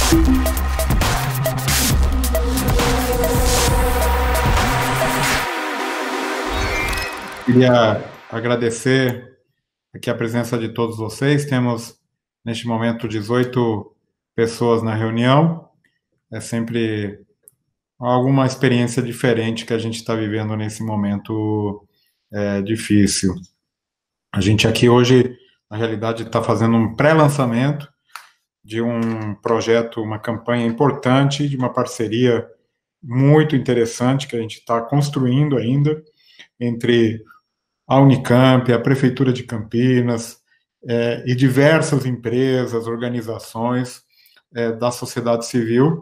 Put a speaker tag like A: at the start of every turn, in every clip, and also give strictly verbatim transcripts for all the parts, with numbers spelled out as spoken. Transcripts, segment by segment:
A: Queria agradecer aqui a presença de todos vocês. Temos, neste momento, dezoito pessoas na reunião. É sempre alguma experiência diferente que a gente está vivendo nesse momento é, difícil. A gente aqui hoje, na realidade, está fazendo um pré-lançamento de um projeto, uma campanha importante, de uma parceria muito interessante que a gente está construindo ainda entre a Unicamp, a Prefeitura de Campinas é, e diversas empresas, organizações é, da sociedade civil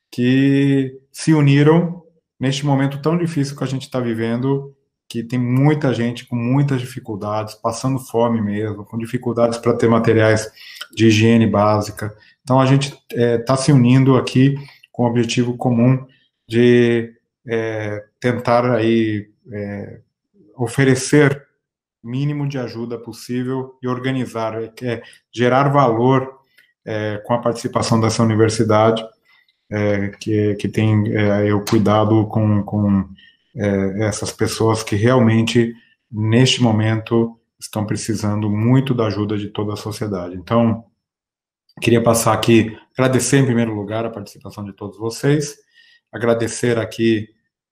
A: que se uniram neste momento tão difícil que a gente está vivendo, que tem muita gente com muitas dificuldades, passando fome mesmo, com dificuldades para ter materiais de higiene básica. Então, a gente está é, se unindo aqui com o objetivo comum de é, tentar aí, é, oferecer o mínimo de ajuda possível e organizar, é, gerar valor é, com a participação dessa universidade, é, que, que tem é, o cuidado com, com é, essas pessoas que realmente, neste momento, estão precisando muito da ajuda de toda a sociedade. Então, queria passar aqui, agradecer em primeiro lugar a participação de todos vocês, agradecer aqui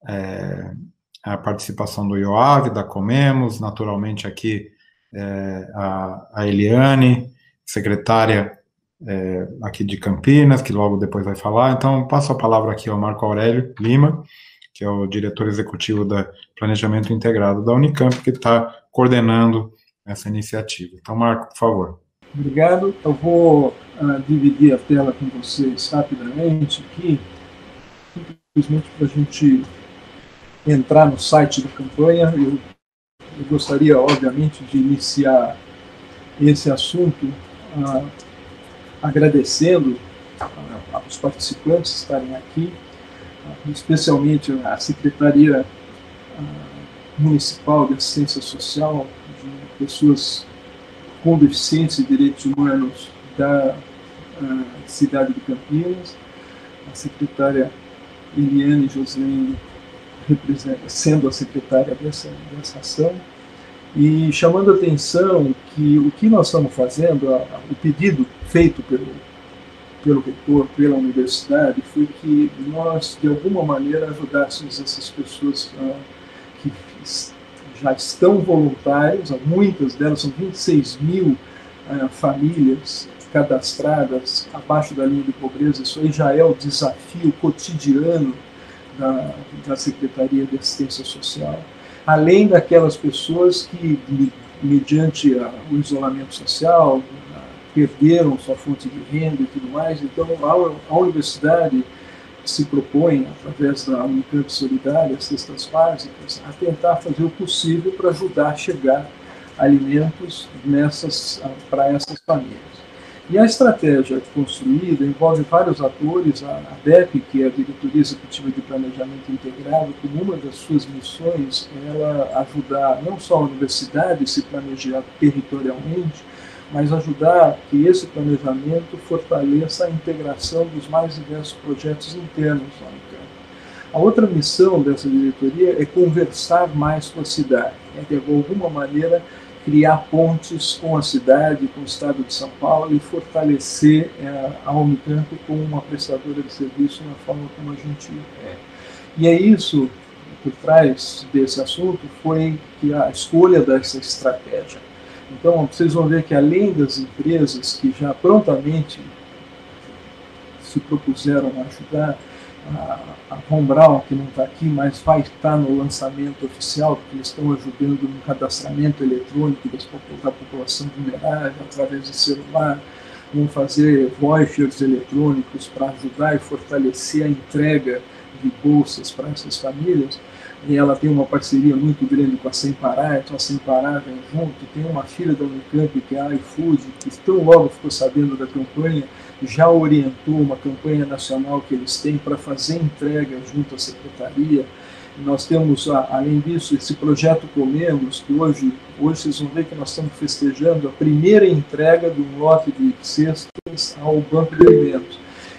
A: é, a participação do IOAV, da Comemos, naturalmente aqui é, a, a Eliane, secretária é, aqui de Campinas, que logo depois vai falar. Então, passo a palavra aqui ao Marco Aurélio Lima, que é o diretor executivo da Planejamento Integrado da Unicamp, que está coordenando essa iniciativa. Então, Marco, por favor.
B: Obrigado. Eu vou uh, dividir a tela com vocês rapidamente aqui, simplesmente para a gente entrar no site da campanha. Eu, eu gostaria, obviamente, de iniciar esse assunto uh, agradecendo uh, aos participantes estarem aqui, uh, especialmente a Secretaria uh, Municipal de Assistência Social de Pessoas com Deficiência e Direitos Humanos da uh, cidade de Campinas, a secretária Eliane Joslene sendo a secretária dessa, dessa ação, e chamando a atenção que o que nós estamos fazendo, a, a, o pedido feito pelo, pelo reitor, pela universidade, foi que nós, de alguma maneira, ajudássemos essas pessoas uh, que já estão voluntárias, muitas delas, são vinte e seis mil uh, famílias cadastradas abaixo da linha de pobreza. Isso aí já é o desafio cotidiano Da, da Secretaria de Assistência Social, além daquelas pessoas que, mediante a, o isolamento social, a, perderam sua fonte de renda e tudo mais. Então, a, a universidade se propõe, através da Unicamp Solidária, Cestas Básicas, a tentar fazer o possível para ajudar a chegar alimentos nessas, para essas famílias. E a estratégia construída envolve vários atores. A D E P, que é a Diretoria Executiva de Planejamento Integrado, como uma das suas missões, ela ajudar não só a universidade a se planejar territorialmente, mas ajudar que esse planejamento fortaleça a integração dos mais diversos projetos internos da Unicamp. A outra missão dessa diretoria é conversar mais com a cidade, é de alguma maneira criar pontes com a cidade, com o estado de São Paulo e fortalecer é, a Unicamp como uma prestadora de serviço na forma como a gente é. E é isso, por trás desse assunto, foi que a escolha dessa estratégia. Então, vocês vão ver que além das empresas que já prontamente se propuseram a ajudar, a, a Von Braun, que não está aqui, mas vai estar no lançamento oficial, porque eles estão ajudando no cadastramento eletrônico das, da população vulnerável através de celular, vão fazer vouchers eletrônicos para ajudar e fortalecer a entrega de bolsas para essas famílias. E ela tem uma parceria muito grande com a Sem Parar, então a Sem Parar vem junto. Tem uma filha da Unicamp, que é a iFood, que tão logo ficou sabendo da campanha, já orientou uma campanha nacional que eles têm para fazer entrega junto à secretaria. E nós temos, além disso, esse projeto Comemos, que hoje, hoje vocês vão ver que nós estamos festejando a primeira entrega de um lote de cestas ao Banco de Alimentos.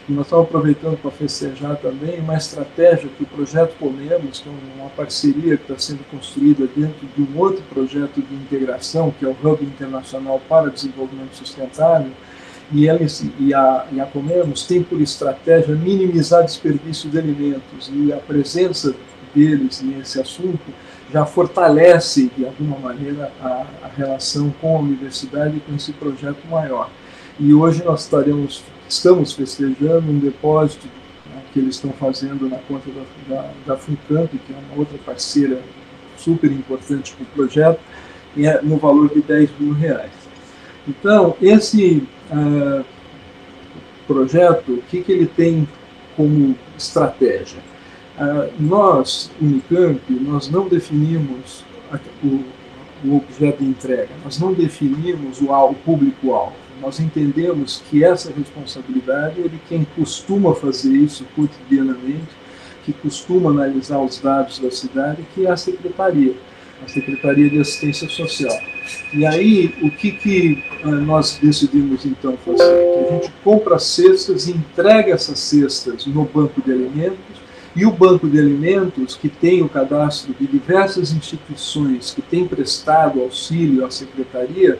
B: E nós estamos aproveitando para festejar também uma estratégia que o Projeto Comemos, que é uma parceria que está sendo construída dentro de um outro projeto de integração, que é o Hub Internacional para Desenvolvimento Sustentável, e, eles, e, a, e a Comemos tem por estratégia minimizar desperdício de alimentos, e a presença deles nesse assunto já fortalece, de alguma maneira, a, a relação com a universidade e com esse projeto maior. E hoje nós estaremos, estamos festejando um depósito, né, que eles estão fazendo na conta da, da, da FUNCAMP, que é uma outra parceira super importante para o projeto, e é no valor de dez mil reais. Então, esse uh, projeto, o que, que ele tem como estratégia? Uh, nós, Unicamp, nós não definimos o, o objeto de entrega, nós não definimos o, o público-alvo. Nós entendemos que essa responsabilidade é de quem costuma fazer isso cotidianamente, que costuma analisar os dados da cidade, que é a Secretaria, a Secretaria de Assistência Social. E aí, o que, que uh, nós decidimos então fazer? Que a gente compra cestas e entrega essas cestas no banco de alimentos, e o banco de alimentos, que tem o cadastro de diversas instituições que têm prestado auxílio à Secretaria,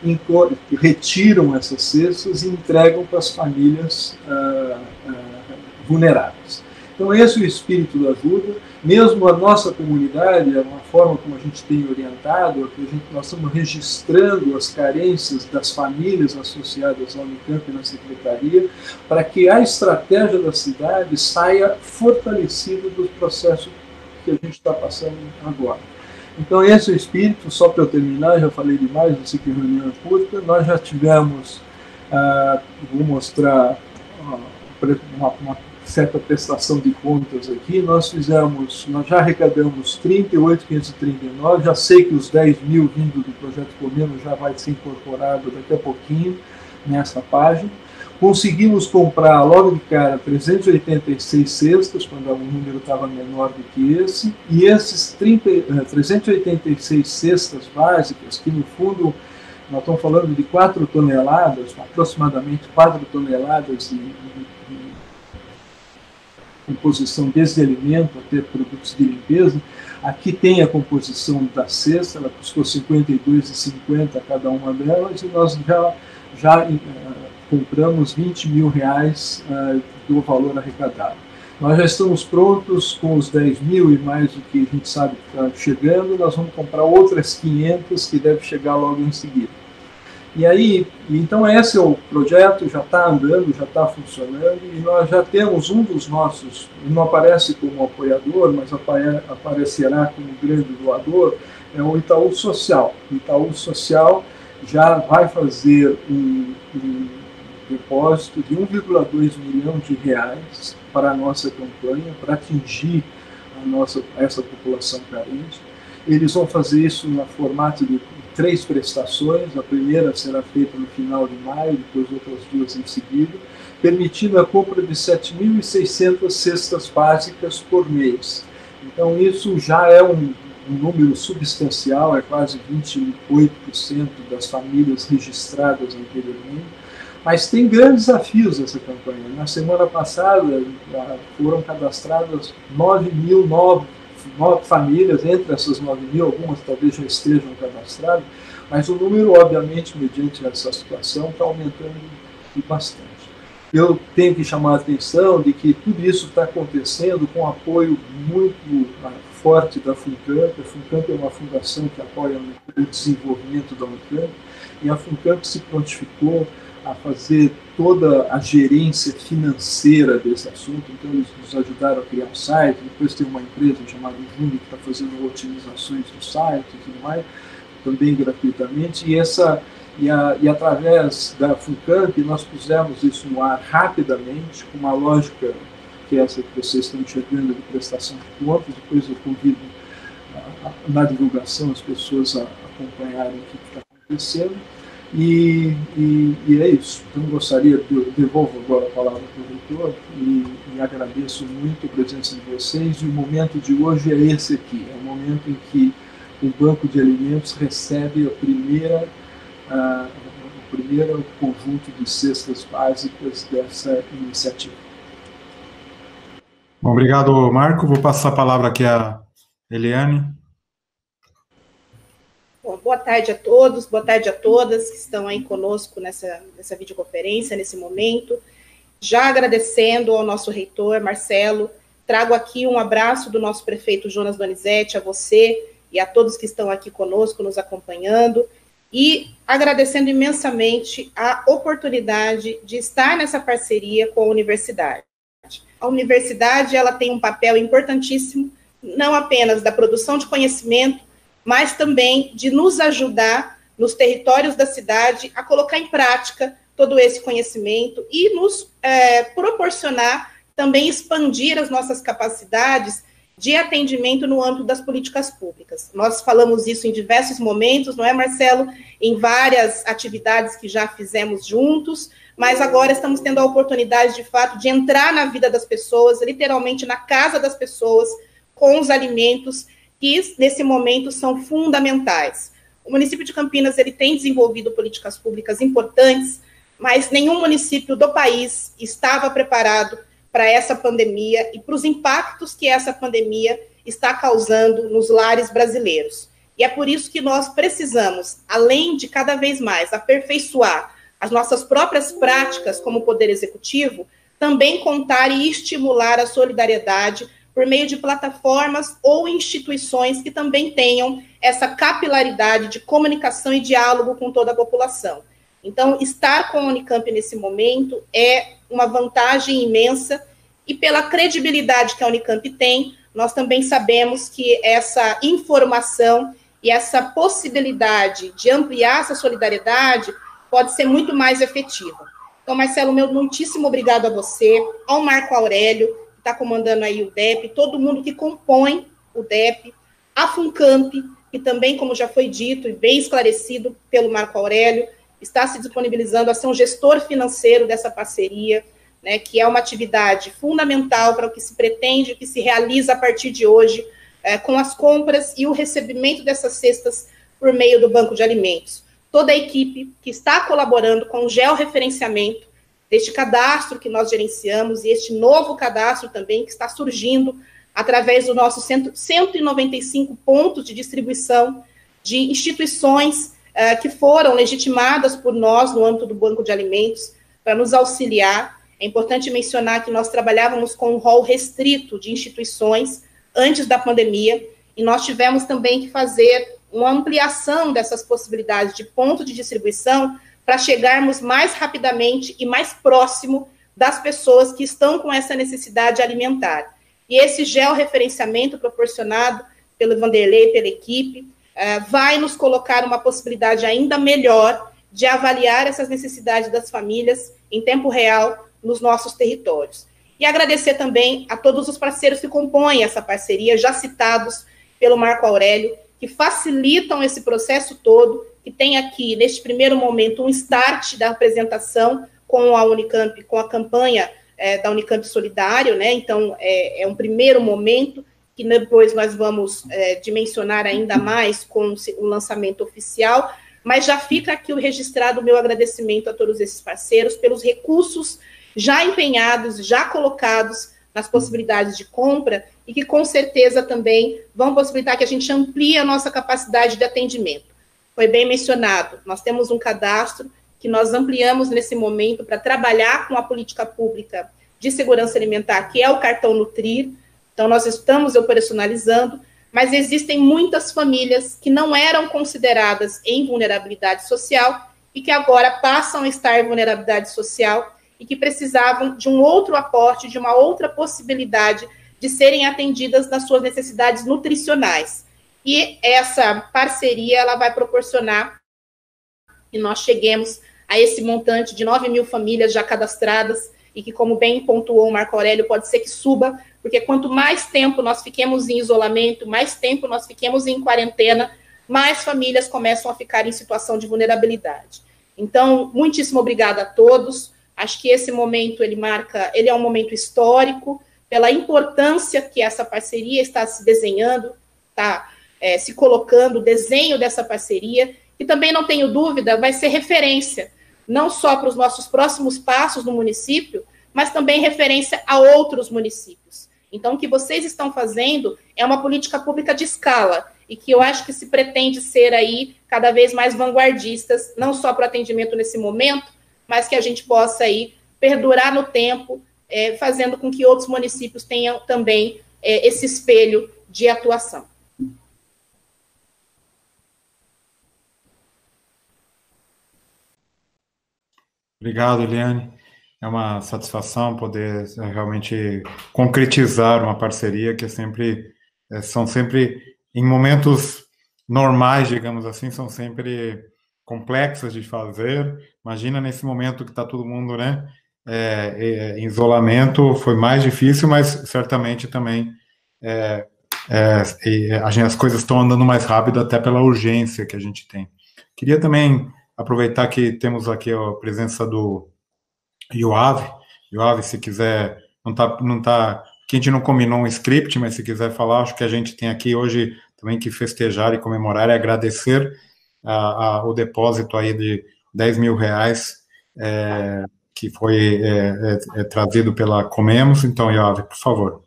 B: retiram essas cestas e entregam para as famílias uh, uh, vulneráveis. Então esse é o espírito da ajuda. Mesmo a nossa comunidade, é uma forma como a gente tem orientado, que a gente, nós estamos registrando as carências das famílias associadas ao Unicamp e na Secretaria, para que a estratégia da cidade saia fortalecida do processo que a gente está passando agora. Então esse é o espírito. Só para eu terminar, já falei demais, eu sei que a reunião é curta, nós já tivemos, uh, vou mostrar uh, uma, uma certa prestação de contas aqui, nós fizemos, nós já arrecadamos trinta e oito mil quinhentos e trinta e nove, já sei que os dez mil vindo do Projeto Comemos já vai ser incorporado daqui a pouquinho nessa página. Conseguimos comprar logo de cara trezentas e oitenta e seis cestas, quando o número estava menor do que esse, e esses trinta, trezentas e oitenta e seis cestas básicas, que no fundo nós estamos falando de quatro toneladas, aproximadamente quatro toneladas de, de, de composição desde alimento até produtos de limpeza. Aqui tem a composição da cesta, ela custou cinquenta e dois reais e cinquenta centavos cada uma delas, e nós já, já uh, compramos vinte mil reais uh, do valor arrecadado. Nós já estamos prontos com os dez mil e mais do que a gente sabe que está chegando, nós vamos comprar outras quinhentas que deve chegar logo em seguida. E aí, então esse é o projeto, já está andando, já está funcionando, e nós já temos um dos nossos, não aparece como apoiador, mas apare, aparecerá como grande doador, é o Itaú Social. O Itaú Social já vai fazer um, um depósito de um vírgula dois milhão de reais para a nossa campanha, para atingir a nossa, essa população carente. Eles vão fazer isso no formato de três prestações. A primeira será feita no final de maio, depois outras duas em seguida, permitindo a compra de sete mil e seiscentas cestas básicas por mês. Então isso já é um, um número substancial, é quase vinte e oito por cento das famílias registradas anteriormente, mas tem grandes desafios essa campanha. Na semana passada foram cadastradas nove mil novos nove famílias, entre essas nove mil, algumas talvez já estejam cadastradas, mas o número, obviamente, mediante essa situação, está aumentando bastante. Eu tenho que chamar a atenção de que tudo isso está acontecendo com apoio muito forte da FUNCAMP. A FUNCAMP é uma fundação que apoia o desenvolvimento da Unicamp, e a FUNCAMP se prontificou a fazer toda a gerência financeira desse assunto. Então eles nos ajudaram a criar um site, depois tem uma empresa chamada Júnior que está fazendo otimizações do site e tudo mais, também gratuitamente, e, essa, e, a, e através da FUNCAMP nós pusemos isso no ar rapidamente, com uma lógica que é essa que vocês estão enxergando de prestação de contas. Depois eu convido a, a, na divulgação as pessoas a acompanharem o que está acontecendo. E, e, e é isso. Então, gostaria de devolvo agora a palavra para o reitor e, e agradeço muito a presença de vocês. E o momento de hoje é esse aqui, é o momento em que o Banco de Alimentos recebe a primeira, a, primeiro conjunto de cestas básicas dessa iniciativa.
A: Obrigado, Marco. Vou passar a palavra aqui à Eliane.
C: Bom, boa tarde a todos, boa tarde a todas que estão aí conosco nessa, nessa videoconferência, nesse momento. Já agradecendo ao nosso reitor, Marcelo, trago aqui um abraço do nosso prefeito Jonas Donizete, a você e a todos que estão aqui conosco, nos acompanhando, e agradecendo imensamente a oportunidade de estar nessa parceria com a universidade. A universidade, ela tem um papel importantíssimo, não apenas da produção de conhecimento, mas também de nos ajudar nos territórios da cidade a colocar em prática todo esse conhecimento e nos é, proporcionar também expandir as nossas capacidades de atendimento no âmbito das políticas públicas. Nós falamos isso em diversos momentos, não é, Marcelo? Em várias atividades que já fizemos juntos, mas agora estamos tendo a oportunidade, de fato, de entrar na vida das pessoas, literalmente na casa das pessoas, com os alimentos que, nesse momento, são fundamentais. O município de Campinas, ele tem desenvolvido políticas públicas importantes, mas nenhum município do país estava preparado para essa pandemia e para os impactos que essa pandemia está causando nos lares brasileiros. E é por isso que nós precisamos, além de cada vez mais aperfeiçoar as nossas próprias práticas como Poder Executivo, também contar e estimular a solidariedade por meio de plataformas ou instituições que também tenham essa capilaridade de comunicação e diálogo com toda a população. Então, estar com a Unicamp nesse momento é uma vantagem imensa, e pela credibilidade que a Unicamp tem, nós também sabemos que essa informação e essa possibilidade de ampliar essa solidariedade pode ser muito mais efetiva. Então, Marcelo, meu muitíssimo obrigado a você, ao Marco Aurélio, que está comandando aí o D E P, todo mundo que compõe o D E P, a FUNCAMP, que também, como já foi dito e bem esclarecido pelo Marco Aurélio, está se disponibilizando a ser um gestor financeiro dessa parceria, né, que é uma atividade fundamental para o que se pretende, o que se realiza a partir de hoje, é, com as compras e o recebimento dessas cestas por meio do Banco de Alimentos. Toda a equipe que está colaborando com o georreferenciamento deste cadastro que nós gerenciamos e este novo cadastro também que está surgindo através do nosso cento e noventa e cinco pontos de distribuição de instituições Uh, que foram legitimadas por nós no âmbito do Banco de Alimentos para nos auxiliar. É importante mencionar que nós trabalhávamos com um rol restrito de instituições antes da pandemia, e nós tivemos também que fazer uma ampliação dessas possibilidades de ponto de distribuição para chegarmos mais rapidamente e mais próximo das pessoas que estão com essa necessidade alimentar. E esse georreferenciamento proporcionado pelo Vanderlei, pela equipe, Uh, vai nos colocar uma possibilidade ainda melhor de avaliar essas necessidades das famílias em tempo real nos nossos territórios. E agradecer também a todos os parceiros que compõem essa parceria, já citados pelo Marco Aurélio, que facilitam esse processo todo, que tem aqui, neste primeiro momento, um start da apresentação com a Unicamp, com a campanha é, da Unicamp Solidário, né? Então, é, é um primeiro momento que depois nós vamos é, dimensionar ainda mais com o lançamento oficial, mas já fica aqui o registrado o meu agradecimento a todos esses parceiros pelos recursos já empenhados, já colocados nas possibilidades de compra e que com certeza também vão possibilitar que a gente amplie a nossa capacidade de atendimento. Foi bem mencionado, nós temos um cadastro que nós ampliamos nesse momento para trabalhar com a política pública de segurança alimentar, que é o cartão Nutrir. Então, nós estamos operacionalizando, mas existem muitas famílias que não eram consideradas em vulnerabilidade social e que agora passam a estar em vulnerabilidade social e que precisavam de um outro aporte, de uma outra possibilidade de serem atendidas nas suas necessidades nutricionais. E essa parceria, ela vai proporcionar que nós cheguemos a esse montante de nove mil famílias já cadastradas e que, como bem pontuou o Marco Aurélio, pode ser que suba, porque quanto mais tempo nós fiquemos em isolamento, mais tempo nós fiquemos em quarentena, mais famílias começam a ficar em situação de vulnerabilidade. Então, muitíssimo obrigada a todos. Acho que esse momento, ele marca, ele é um momento histórico, pela importância que essa parceria está se desenhando, está é, se colocando, o desenho dessa parceria, que também, não tenho dúvida, vai ser referência não só para os nossos próximos passos no município, mas também referência a outros municípios. Então, o que vocês estão fazendo é uma política pública de escala, e que eu acho que se pretende ser aí cada vez mais vanguardistas, não só para o atendimento nesse momento, mas que a gente possa aí perdurar no tempo, é, fazendo com que outros municípios tenham também é, esse espelho de atuação.
A: Obrigado, Eliane. É uma satisfação poder realmente concretizar uma parceria que é sempre, é, são sempre, em momentos normais, digamos assim, são sempre complexas de fazer. Imagina nesse momento que está todo mundo, né, é, é, em isolamento, foi mais difícil, mas certamente também é, é, as coisas estão andando mais rápido até pela urgência que a gente tem. Queria também aproveitar que temos aqui a presença do Yoav. Yoav, se quiser, não tá, não tá, que a gente não combinou um script, mas se quiser falar, acho que a gente tem aqui hoje também que festejar e comemorar e agradecer a, a, o depósito aí de dez mil reais é, que foi é, é, é, trazido pela Comemos. Então, Yoav, por favor.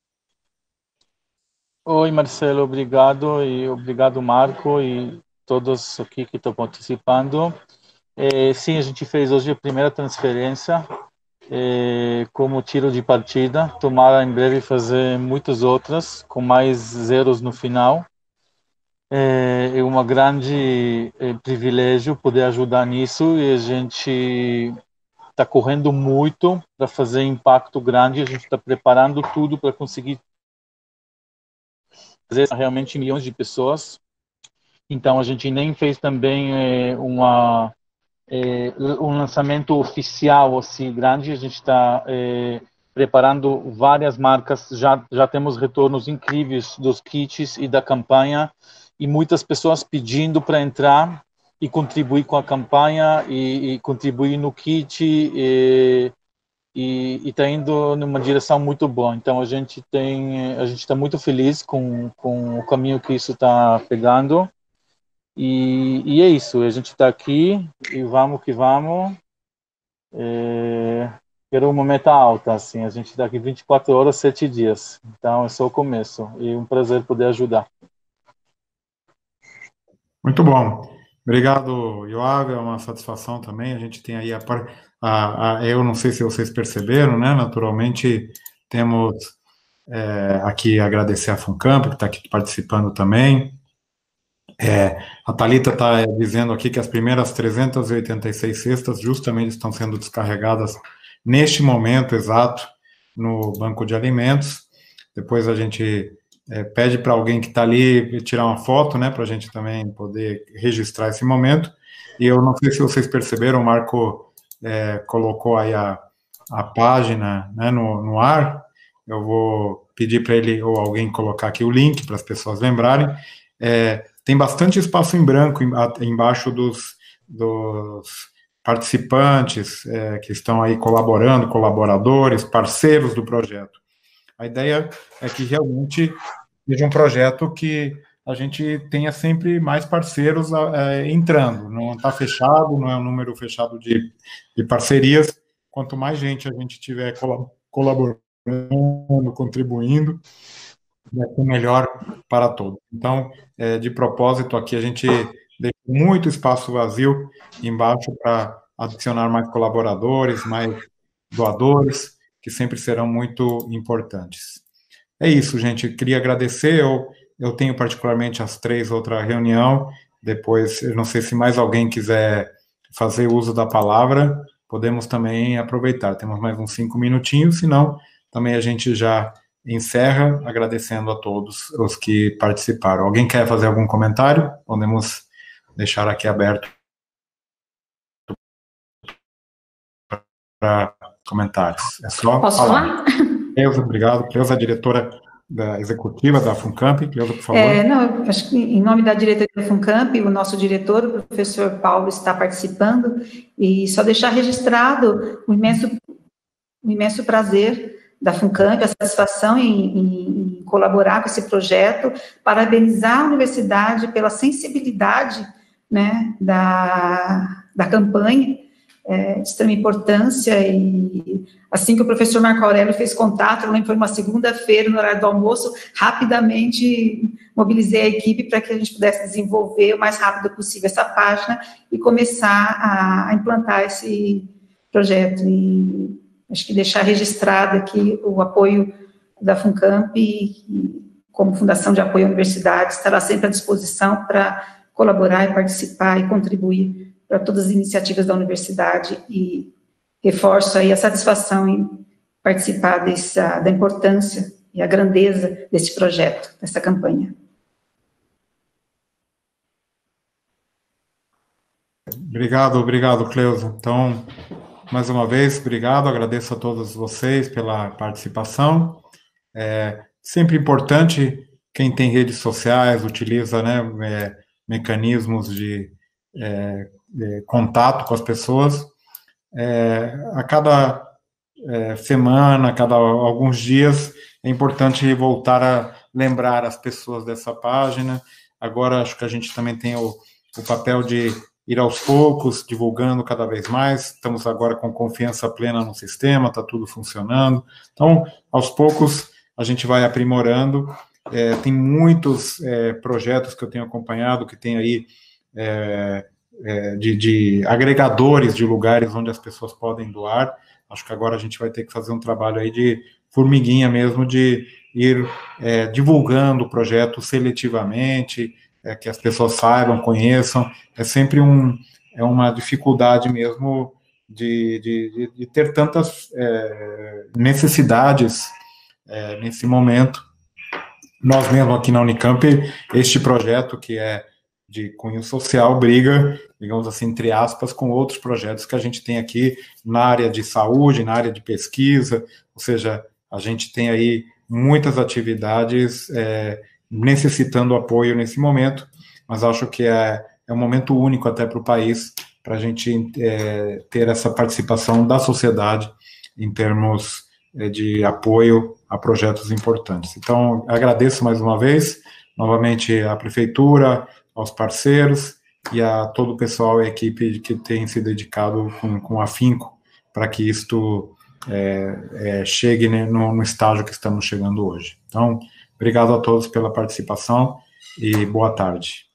D: Oi, Marcelo, obrigado, e obrigado, Marco, e todos aqui que estão participando. É, sim, a gente fez hoje a primeira transferência é, como tiro de partida. Tomara em breve fazer muitas outras, com mais zeros no final. É, é um grande é, privilégio poder ajudar nisso, e a gente está correndo muito para fazer impacto grande. A gente está preparando tudo para conseguir fazer realmente milhões de pessoas. Então, a gente nem fez também é, uma, é, um lançamento oficial assim grande. A gente está é, preparando várias marcas. Já, já temos retornos incríveis dos kits e da campanha, e muitas pessoas pedindo para entrar e contribuir com a campanha e, e contribuir no kit. E, e está indo numa direção muito boa. Então a gente tem, a gente está muito feliz com, com o caminho que isso está pegando, e, e é isso. A gente está aqui e vamos que vamos. É, quero uma meta alta, assim. A gente está aqui vinte e quatro horas, sete dias. Então é só o começo, e um prazer poder ajudar.
A: Muito bom. Obrigado, Yoav, é uma satisfação também. A gente tem aí a, a, a eu não sei se vocês perceberam, né? Naturalmente temos é, aqui agradecer a Funcamp, que está aqui participando também. É, a Thalita está dizendo aqui que as primeiras trezentas e oitenta e seis cestas justamente estão sendo descarregadas neste momento exato no banco de alimentos. Depois a gente É, pede para alguém que está ali tirar uma foto, né, para a gente também poder registrar esse momento. E eu não sei se vocês perceberam, o Marco é, colocou aí a, a página, né, no, no ar. Eu vou pedir para ele ou alguém colocar aqui o link para as pessoas lembrarem. É, tem bastante espaço em branco embaixo dos, dos participantes é, que estão aí colaborando, colaboradores, parceiros do projeto. A ideia é que realmente seja um projeto que a gente tenha sempre mais parceiros é, entrando. Não está fechado, não é um número fechado de, de parcerias. Quanto mais gente a gente tiver colaborando, contribuindo, vai ser melhor para todos. Então, é, de propósito, aqui a gente deixa muito espaço vazio embaixo para adicionar mais colaboradores, mais doadores, que sempre serão muito importantes. É isso, gente. Queria agradecer. Eu, eu tenho particularmente às três outra reunião. Depois, eu não sei se mais alguém quiser fazer uso da palavra, podemos também aproveitar. Temos mais uns cinco minutinhos, senão também a gente já encerra agradecendo a todos os que participaram. Alguém quer fazer algum comentário? Podemos deixar aqui aberto para comentários. É só
E: Posso
A: falar?
E: falar?
A: Cleusa, obrigado. Cleusa, diretora da executiva da Funcamp. Cleusa, por favor.
E: É, não, acho que em nome da diretoria da Funcamp, o nosso diretor, o professor Paulo, está participando, e só deixar registrado o imenso, o imenso prazer da Funcamp, a satisfação em, em, em colaborar com esse projeto, parabenizar a universidade pela sensibilidade, né, da, da campanha, é, de extrema importância, e assim que o professor Marco Aurélio fez contato, eu lembro que foi uma segunda-feira, no horário do almoço, rapidamente mobilizei a equipe para que a gente pudesse desenvolver o mais rápido possível essa página e começar a, a implantar esse projeto. E acho que deixar registrado aqui o apoio da FUNCAMP, e, como Fundação de Apoio à Universidade, estará sempre à disposição para colaborar e participar e contribuir para todas as iniciativas da universidade, e reforço aí a satisfação em participar dessa, da importância e a grandeza desse projeto, dessa campanha.
A: Obrigado, obrigado, Cleusa. Então, mais uma vez, obrigado, agradeço a todos vocês pela participação. É sempre importante, quem tem redes sociais, utiliza, né, é, mecanismos de é, é, contato com as pessoas, é, a cada é, semana, a cada alguns dias, é importante voltar a lembrar as pessoas dessa página. Agora, acho que a gente também tem o, o papel de ir aos poucos, divulgando cada vez mais. Estamos agora com confiança plena no sistema, está tudo funcionando. Então, aos poucos, a gente vai aprimorando. É, tem muitos é, projetos que eu tenho acompanhado, que tem aí é, é, de, de agregadores de lugares onde as pessoas podem doar. Acho que agora a gente vai ter que fazer um trabalho aí de formiguinha mesmo, de ir é, divulgando o projeto seletivamente, é, que as pessoas saibam, conheçam. É sempre um, é uma dificuldade mesmo de, de, de ter tantas é, necessidades é, nesse momento. Nós mesmo aqui na Unicamp, este projeto que é de cunho social briga, digamos assim, entre aspas, com outros projetos que a gente tem aqui na área de saúde, na área de pesquisa, ou seja, a gente tem aí muitas atividades é, necessitando apoio nesse momento, mas acho que é, é um momento único até para o país, para a gente é, ter essa participação da sociedade em termos é, de apoio a projetos importantes. Então, agradeço mais uma vez, novamente, à Prefeitura, aos parceiros e a todo o pessoal e a equipe que tem se dedicado com, com afinco para que isto é, é, chegue, né, no, no estágio que estamos chegando hoje. Então, obrigado a todos pela participação e boa tarde.